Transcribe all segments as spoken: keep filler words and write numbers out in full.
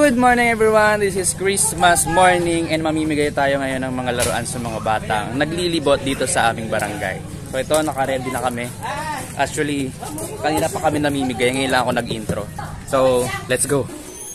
Good morning everyone! This is Christmas morning and mamimigay tayo ngayon ng mga laruan sa mga batang naglilibot dito sa aming barangay. So ito, naka-ready na kami. Actually, kanina pa kami namimigay, ngayon lang ako nag-intro. So, let's go!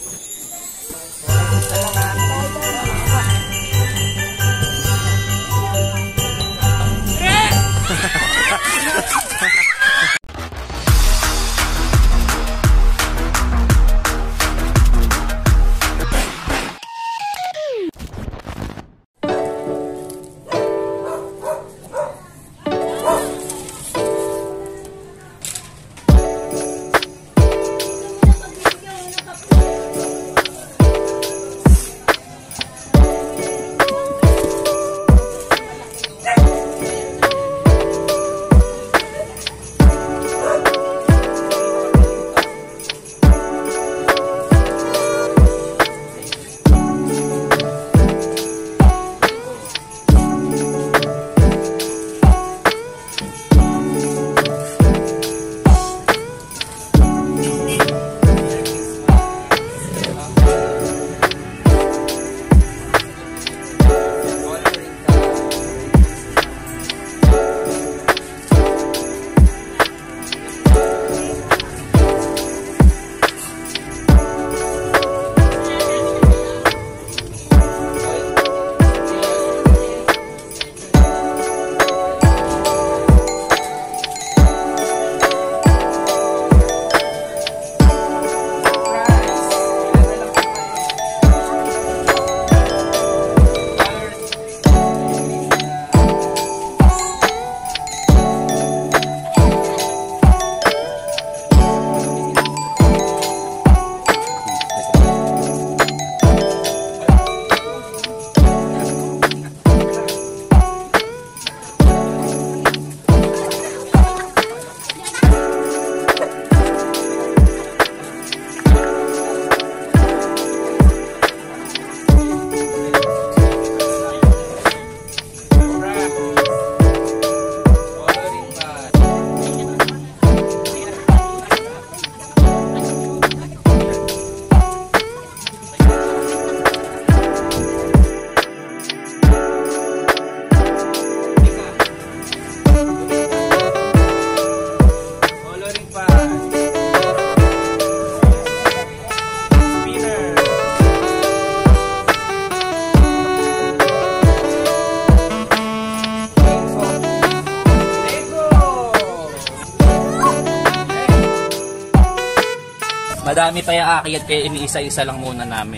Madami pa yung aakyat kaya iniisa-isa lang muna namin.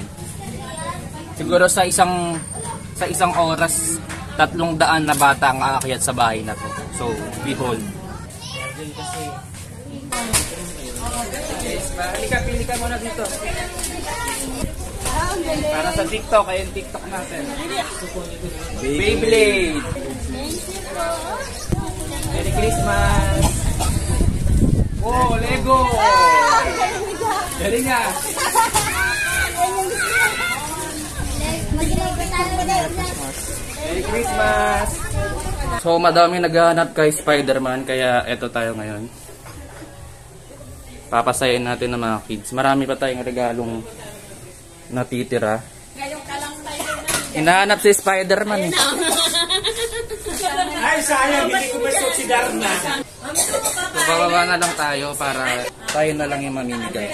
Siguro sa isang sa isang oras, tatlong daan na bata ang aakyat sa bahay na to. So, behold. Halika, pili ka muna dito. Para sa TikTok, ayun TikTok natin. Beyblade! Merry Christmas! Oh, Lego! Galing nga! Merry Christmas! So, madami naghahanap kay Spider-Man, kaya eto tayo ngayon. Papasayin natin ng mga kids. Marami pa tayong regalong natitira. Hinahanap si Spider-Man eh. Ay, sayang, hindi ko masok si Darna. So, bababa na lang tayo para tayo na lang yung mamimigay.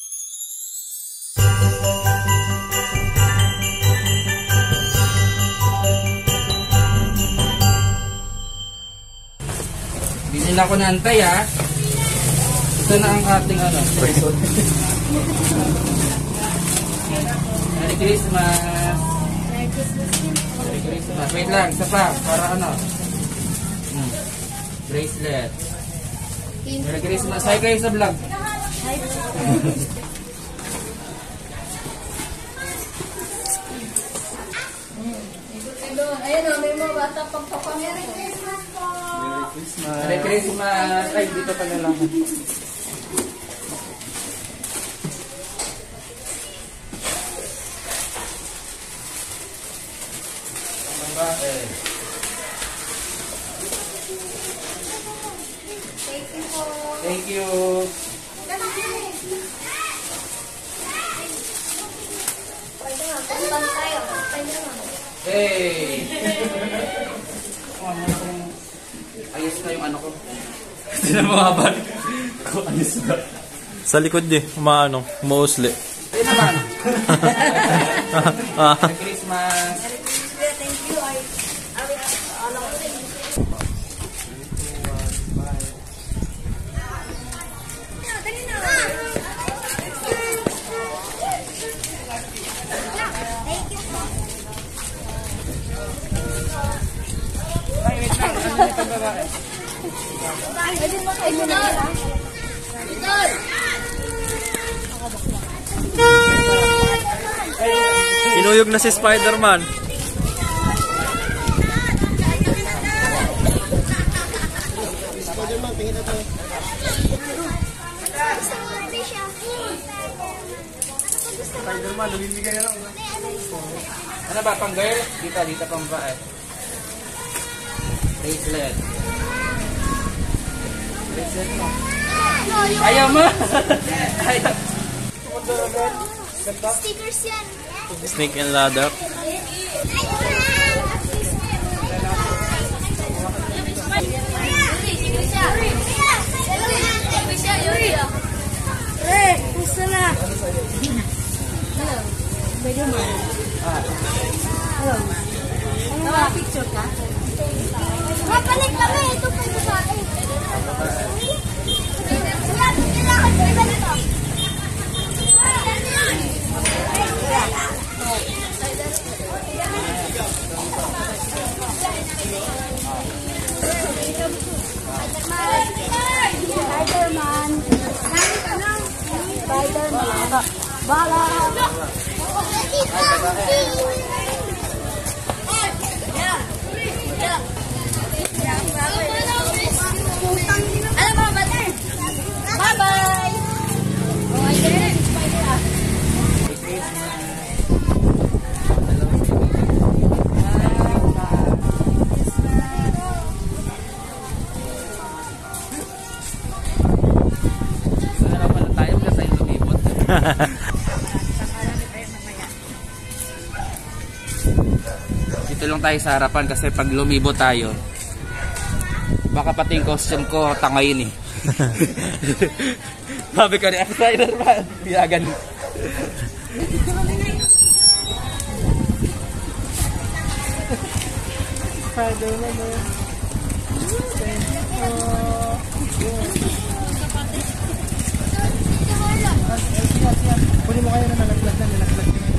Hindi nila ako naantay ha. Ito na ang ating ano. Merry Christmas! Merry Christmas! Wait lang, isa pa. Para ano? Hmm. Bracelet. Merry Christmas. Hi kayo sa vlog. Hi. Ayun o, may mga bata pang papa. Merry Christmas po! Merry Christmas! Merry Christmas! Ay, dito pa na lang. Thank you. Hey! Oh, ano kung ayos na yung ano ko. Hindi na mababalik ko. Ayos na. Sa likod di, umaano, umuusli. Ayun naman. Ah. Merry Christmas. Thank you. I, I will, ano ko din. Dali na. Thank you. Ay, wait lang. Ano yung pagbabae? Pwede mo kayo na. Idol! Inuyog na si Spider-Man. Spider-Man, lumibigay na lang. Ano ba, pang girl? Dito, dito pang ba eh. Bracelet. Bracelet mo. Ayaw mo! Ayaw. Stickers yan. Snake and ladder. Eh, gusto na. Hello. Pwede mo. Hello. Ano picture ka? Mapalik kami. Ito pa ito sa akin. Kailangan ko iba nito. Spider-Man. Spider-Man. Bala. Alam mo ba ito? Bye-bye! Oh, I did it. Dito lang tayo sa harapan kasi pag lumibo tayo baka pati yung costume ko tangayin eh. Sabi ko ni Spider-Man biyagan. Spider-Man Pwede mo kayo na nalaglag na nalaglag na.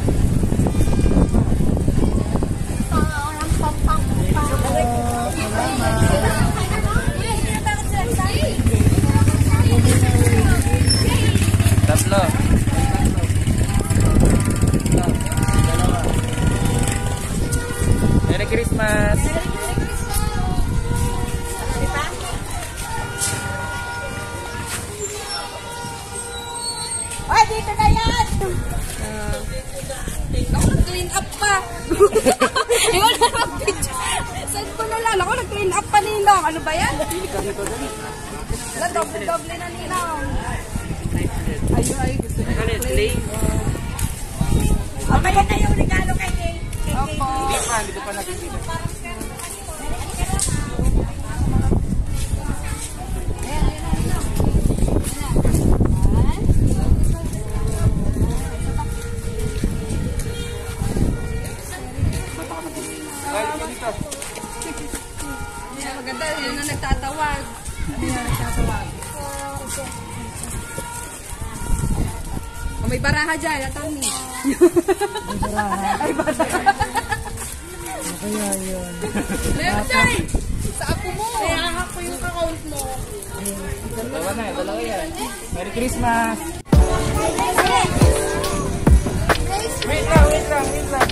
Tatlo. Merry Christmas. Ay, dito na yan! Ako nag-clean up pa. Iwan na mag-picture. Saan ko na lang? Ako nag-clean up pa ninong. Ano ba yan? Wala, doble-doble na ninong. Ay, ay, gusto niya play. Okay na yung regalo kay Kate. Opo. Hindi pa, hindi ko pa nakikita. Maganda, yun na nagtatawag. Ano yung nagtatawag? Oh, may baraha dyan, Atty. May baraha? Ay, baraha. Kaya yun. Meron dyan! Sa apo mo. Kaya ako yung account mo. Dalawa na, dalawa yan. Merry Christmas! Wait lang, wait lang, wait lang.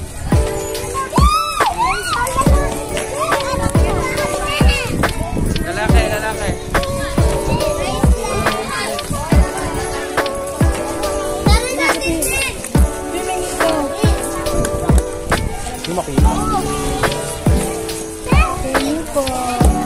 Lalaki, lalaki. Lumaki. Thank you po.